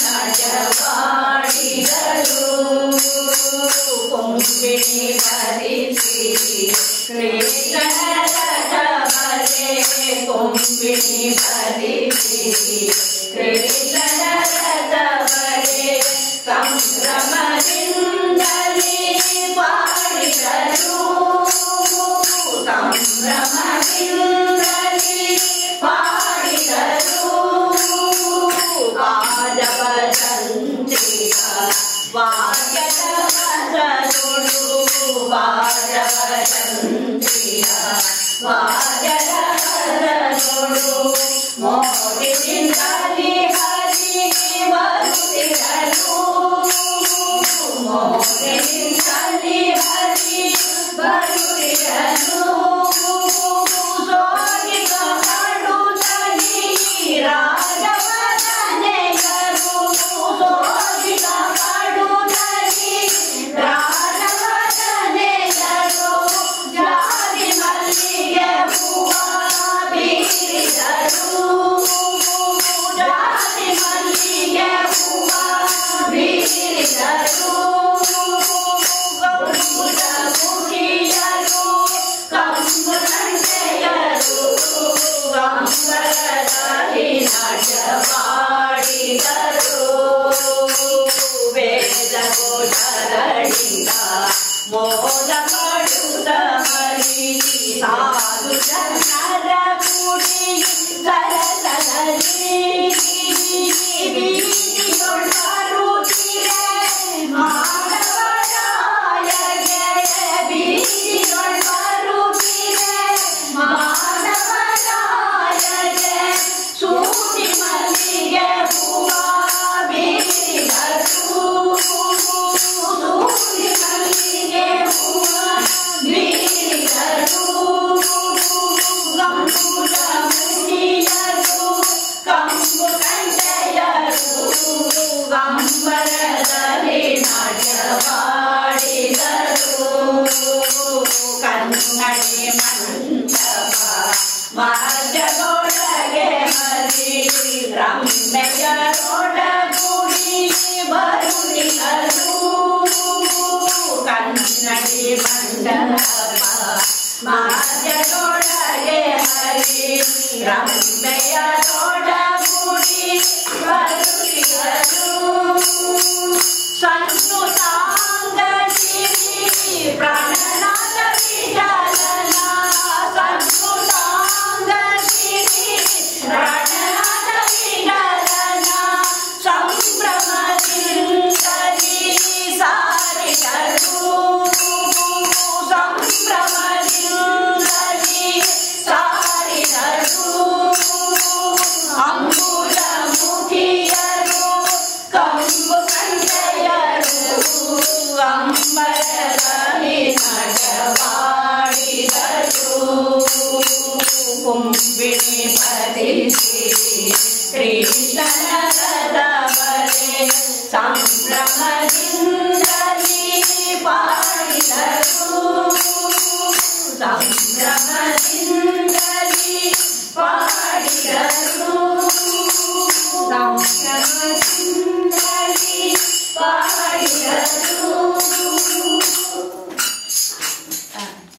ನಾಟ್ಯವಾಡಿದರು ಕೊಂಬಿಣಿ ಭರಿಸಿ ಕೃಷ್ಣನ ರಥವರೆ ಕೊಂಬಿಣಿ ಭರಿಸಿ ಕೃಷ್ಣನ ರಥವರೆ ಸಂಭ್ರಮದಿಂದಲೇ ಪಾಡಿದರು ಸಂಭ್ರಮದಿಂದಲೇ ಪಾಡಿದರು ವಾಜವದಂತಿಯ ವಾದ್ಯದ ಮರಳು ವಾಜವದಂತಿಯ ವಾದ್ಯದ ಮರಳು ಮೋಡಿನಿಂದಲೇ ಹರಿ ಬರುತ್ತಿರಲು ಮೋಡಿನಿಂದಲೇ ಹರಿ ಬರುತ್ತಿರಲು ಸೋಗಿಗ ಮಾಡುತ್ತಲೇ ರಾಜವದನೆಯರು ಸೋಗಿಗ ಮಾಡುತ್ತಲೇ ರಾಜವದನೆಯರು ಜಾರಿ ಮಲ್ಲಿಗೆ ಹೂವ ಬೀರಿದರು ಜಾರಿ ಮಲ್ಲಿಗೆ ಹೂವ ಬೀರಿದರು ಗೌಡ ಮುಖಿಯರು ಕಂಬು ನಂಟೆಯರು ಅಂಬರದಲ್ಲಿ ನಾಟ್ಯವಾಡಿದರು ವೇದ ಘೋಷಗಳಿಂದ ಮೋದ ಪಡುತ್ತ ಹರಿ ಸಾಧು ಜನರ ಕೂಡಿ ಸರಸರಲ್ಲಿ ಬೀದಿಯೊಳರುತ್ತಿರೆ ಮಾನವರಾಯಗೆ ಬೀದಿಯೊಳರುತ್ತಿರೆ ಮಾನವರಾಯಗೆ ಸೂಟಿ ಮಲ್ಲಿಗೆ ಹೂವ ಬೀರಿದರು ಸೂಟಿ ಮಲ್ಲಿಗೆ ಹೂವ ಬೀರಿದರು ಗಂಗುಲ ಮುಖಿಯರು ಕಂಬು ಕಂಠೆಯರು ಅಂಬರದಲ್ಲಿ ನಾಟ್ಯವಾಡಿದರು ಕನ್ನಡಿ ಮಂಟಪ ಮಹಜದೊಳಗೆ ಹರಿ ರಂಬೆಯರೊಡಗೂಡಿ ಬರುತ್ತಿರಲು ಕನ್ನಡಿ ಮಂಟಪ ಮಹಜದೊಳಗೆ ಹರಿ ರಂಬೆಯರೊಡಗೂಡಿ ಬರುತ್ತಿರಲು ಸಂಸ್ಕೃತಾಂಗೀರಿ ಪ್ರಾಣನಾಥ ವಿಠಲನ ಸಂಸ್ಕೃತಾಂಗೀರಿ ಪ್ರಾಣನಾಥ ವಿಠಲನ ಸಂಭ್ರಮದಿಂದಲೇ ಸಾರಿದರು ಸಂಭ್ರಮದಿಂದಲೇ ಸಾರಿದರು ಅಂಬುಜ ಮುಖಿಯರು ಕಂಬು ಕಂಠೆಯರು ಅಂಬರದಲ್ಲಿ ನಾಟ್ಯವಾಡಿದರು ಕೊಂಬಿಣಿ ಭರಿಸಿ ಕೃಷ್ಣನ ರಥವರೆ ಸಂಭ್ರಮದಿಂದಲೇ ಪಾಡಿದರು ಸಂಭ್ರಮದಿಂದಲೇ ಪಾಡಿದರು ಸಂಭ್ರಮದಿಂದಲೇ ಪಾಡಿದರು